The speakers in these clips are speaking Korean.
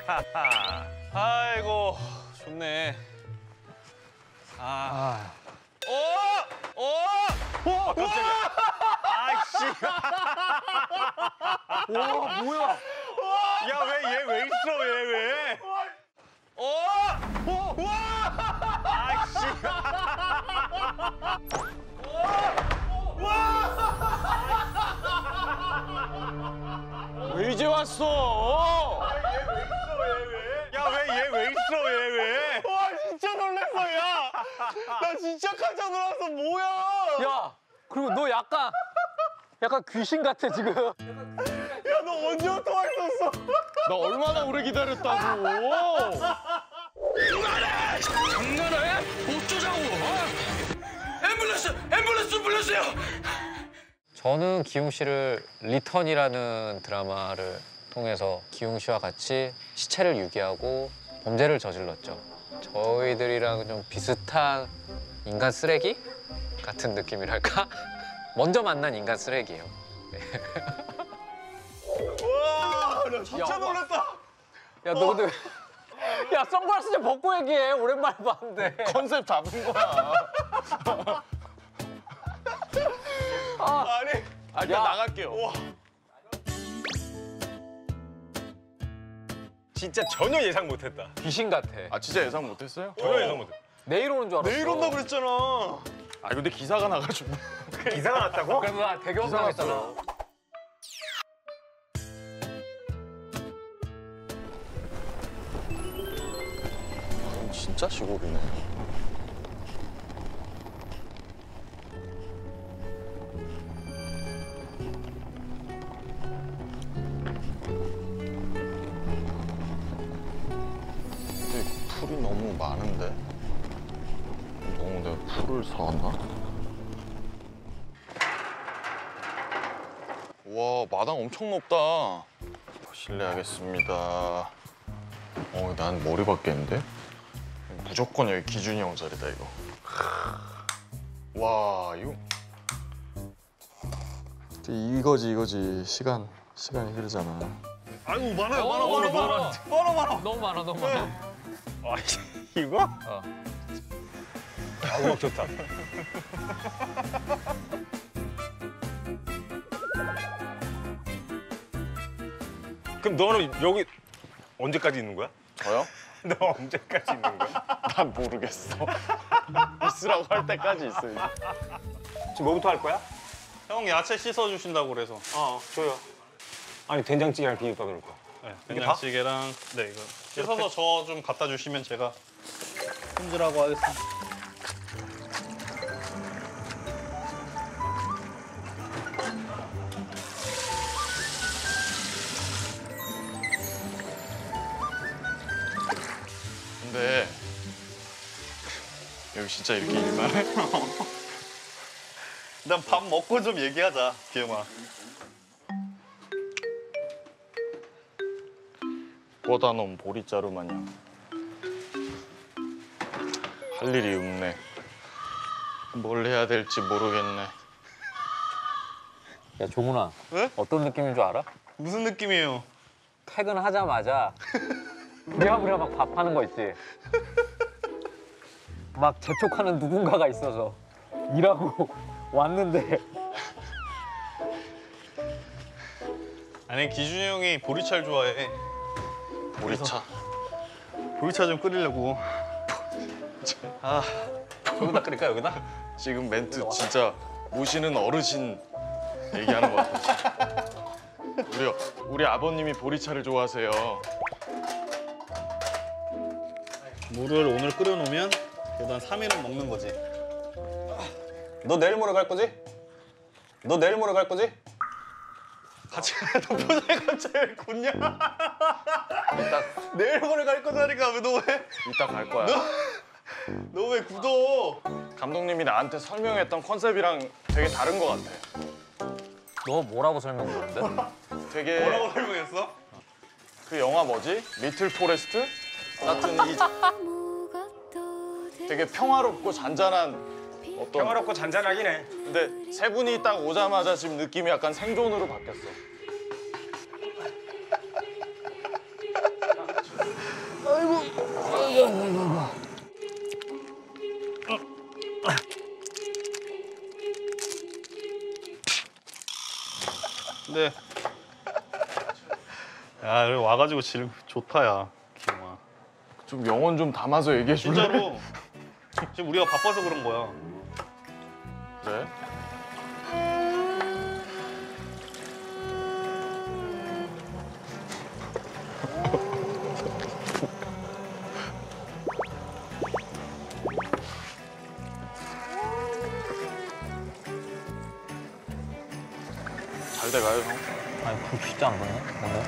아이고 좋네. 아. 오! 오! 깜짝이야. 아이씨. 와 뭐야? 야 왜 얘 왜 있어 얘 왜? 오! 와! 아이씨. 왜 이제 왔어? 야 왜 얘 왜 있어 얘 왜? 와 진짜 놀랐어 야. 나 진짜 깜짝 놀랐어 뭐야? 야 그리고 너 약간 귀신 같아 지금. 야 너 언제부터 와 있었어? 나 얼마나 오래 기다렸다고. 그만해! 장난해? 어쩌자고? 앰뷸런스 불러주세요! 저는 기용 씨를 리턴이라는 드라마를 통해서 기용 씨와 같이 시체를 유기하고 범죄를 저질렀죠. 저희들이랑 좀 비슷한 인간 쓰레기 같은 느낌이랄까? 먼저 만난 인간 쓰레기예요. 네. 와, 나 진짜 놀랐다. 야 너 근데 야 선글라스 좀 벗고 얘기해. 오랜만에 봤는데. 컨셉 잡은 거야. 아니, 야. 나갈게요. 와. 진짜 전혀 예상 못했다. 귀신 같아. 아 진짜 예상 못했어요? 전혀 예상 못했다. 내일 오는 줄 알았어. 내일 온다 그랬잖아. 아 근데 기사가 나가지고. 기사가 났다고? 그래서 나 대경당했잖아. 진짜 시골이네. 근데 풀이 너무 많은데? 너무 내가 풀을 사왔나? 와 마당 엄청 높다. 실례하겠습니다. 난 머리 받겠는데? 무조건 여기 기준이 형 자리다 이거. 와 이거 이거지 시간이 흐르잖아. 아이고 많아요 너무 많아. 너무 많아. 아 이거? 어. 아 음악 좋다. 그럼 너는 여기 언제까지 있는 거야? 저요? 너 언제까지 있는 거야? 난 모르겠어. 있으라고 할 때까지 있어요. 지금 뭐부터 할 거야? 형 야채 씻어주신다고 그래서. 줘요. 아니 된장찌개랑 비빔밥 그럴 거야. 네, 이게 된장찌개랑 네 이거 씻어서 저 좀 갖다 주시면 제가 손질하고 하겠습니다. 근데 여기 진짜 이렇게 일만 해? 일단 밥 먹고 좀 얘기하자, 기영아. 꿔다 놓은 보리자루 마냥 할 일이 없네. 뭘 해야 될지 모르겠네. 야 종훈아. 왜? 어떤 느낌인 줄 알아? 무슨 느낌이에요? 퇴근하자마자 부랴부랴 막 밥하는 거 있지. 막 재촉하는 누군가가 있어서 일하고 왔는데 아니 기준이 형이 보리차를 좋아해. 보리차. 보리차 좀 끓이려고. 여기다 끓일까 여기다? 지금 멘트 진짜 모시는 어르신 얘기하는 것 같아. 우리 아버님이 보리차를 좋아하세요. 물을 오늘 끓여놓으면 그래도 한 3일은 먹는 거지. 너 내일 모레 갈 거지? 너 내일 모레 갈 거지? 같이 너 표정이 갑자기 굳냐? 내일 모레 갈 거다니까 왜 너 왜? 이따 갈 거야. 너 왜 굳어? 감독님이 나한테 설명했던 컨셉이랑 되게 다른 것 같아. 너 뭐라고 설명드렸는데? 되게 뭐라고 설명했어? 그 영화 뭐지? 리틀 포레스트? 같은 이 되게 평화롭고 잔잔한 어떤 평화롭고 잔잔하긴 해. 근데 세 분이 딱 오자마자 지금 느낌이 약간 생존으로 바뀌었어. 돼. 야, 그래 와가지고 지금 좋다 야, 기용아. 좀 영혼 좀 담아서 얘기해 줄래? 진짜로. 지금 우리가 바빠서 그런 거야. 그래? 잘 돼가요, 형? 아니 불 진짜 안 보이네 오늘.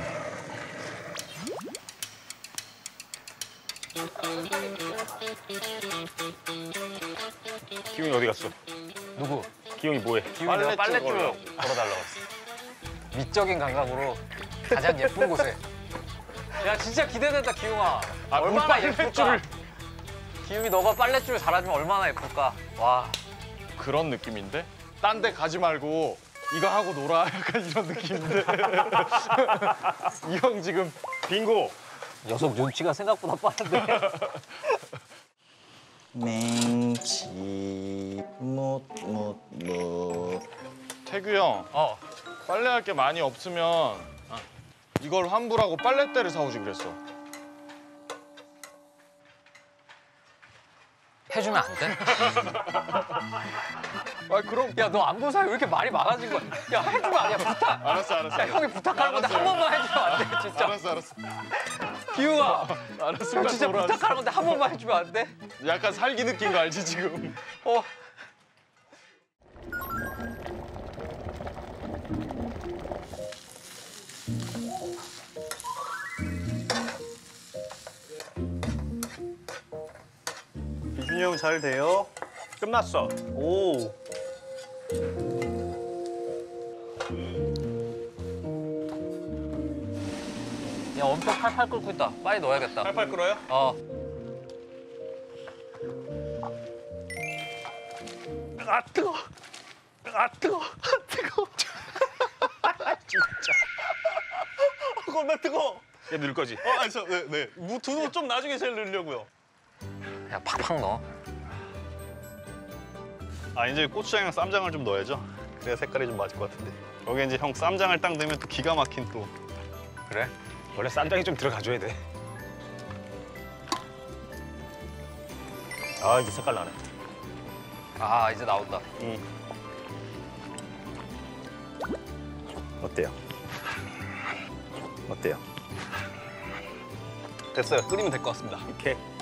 기용이 어디 갔어? 누구? 기용이 뭐해? 기훈이 내가 빨랫줄 걸어달라고 했어. 미적인 감각으로 가장 예쁜 곳에. 야 진짜 기대된다 기웅아. 얼마나 예쁠까? 기웅이 너가 빨랫줄 잘하면 얼마나 예쁠까? 와. 그런 느낌인데? 딴 데 가지 말고 이거 하고 놀아. 약간 이런 느낌인데. 이 형 지금 빙고. 녀석 눈치가 생각보다 빠른데. 맹치 못못못 태규 형 빨래할 게 많이 없으면 이걸 환불하고 빨랫대를 사오지 그랬어. 해주면 안 돼? 아 그럼 야 너 안 본 사이 왜 이렇게 말이 많아진 거야? 야 해주면 아니야 부탁. 알았어. 야 형이 부탁하는 건데 한 번만 해주면 안 돼? 진짜. 알았어. 기웅아. 알았어. 형 진짜 부탁하는 건데 한 번만 해주면 안 돼? 약간 살기 느낀 거 알지 지금? 어. 기준이 형 잘 돼요? 끝났어. 오. 야 엄청 팔팔 끓고 있다. 빨리 넣어야겠다. 팔팔 끓어요? 어. 아 뜨거. 아 뜨거. 아 뜨거. 진짜. 겁나 뜨거. 얘 넣을 거지? 아니 저 네. 두부 좀 나중에 제일 넣으려고요. 야 팍팍 넣어. 아 이제 고추장이랑 쌈장을 좀 넣어야죠. 그래야 색깔이 좀 맞을 것 같은데. 여기 이제 형 쌈장을 딱 넣으면 또 기가 막힌 또. 그래? 원래 쌈장이 좀 들어가줘야 돼. 아 이제 색깔 나네. 아 이제 나온다. 어때요? 어때요? 됐어요. 끓이면 될 것 같습니다. 오케이.